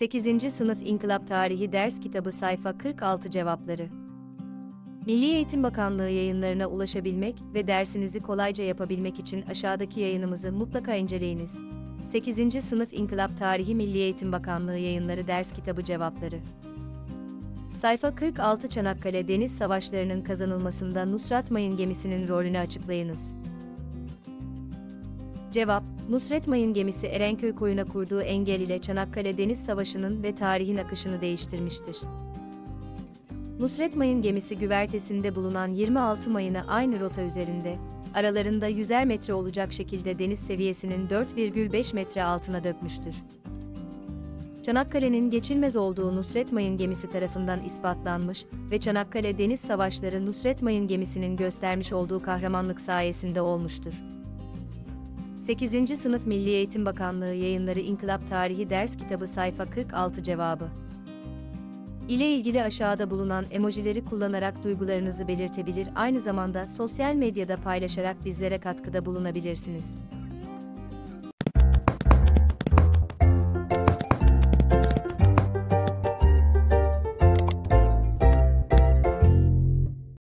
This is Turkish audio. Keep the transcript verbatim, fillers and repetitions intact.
sekizinci Sınıf İnkılap Tarihi Ders Kitabı Sayfa kırk altı Cevapları. Milli Eğitim Bakanlığı yayınlarına ulaşabilmek ve dersinizi kolayca yapabilmek için aşağıdaki yayınımızı mutlaka inceleyiniz. sekizinci Sınıf İnkılap Tarihi Milli Eğitim Bakanlığı Yayınları Ders Kitabı Cevapları. Sayfa kırk altı Çanakkale Deniz Savaşları'nın kazanılmasında Nusret Mayın gemisinin rolünü açıklayınız. Cevap: Nusret Mayın gemisi Erenköy koyuna kurduğu engel ile Çanakkale Deniz Savaşı'nın ve tarihin akışını değiştirmiştir. Nusret Mayın gemisi güvertesinde bulunan yirmi altı mayını aynı rota üzerinde, aralarında yüzer metre olacak şekilde deniz seviyesinin dört virgül beş metre altına dökmüştür. Çanakkale'nin geçilmez olduğu Nusret Mayın gemisi tarafından ispatlanmış ve Çanakkale Deniz Savaşları Nusret Mayın gemisinin göstermiş olduğu kahramanlık sayesinde olmuştur. sekizinci Sınıf Milli Eğitim Bakanlığı Yayınları İnkılap Tarihi Ders Kitabı Sayfa kırk altı Cevabı ile ilgili aşağıda bulunan emojileri kullanarak duygularınızı belirtebilir, aynı zamanda sosyal medyada paylaşarak bizlere katkıda bulunabilirsiniz.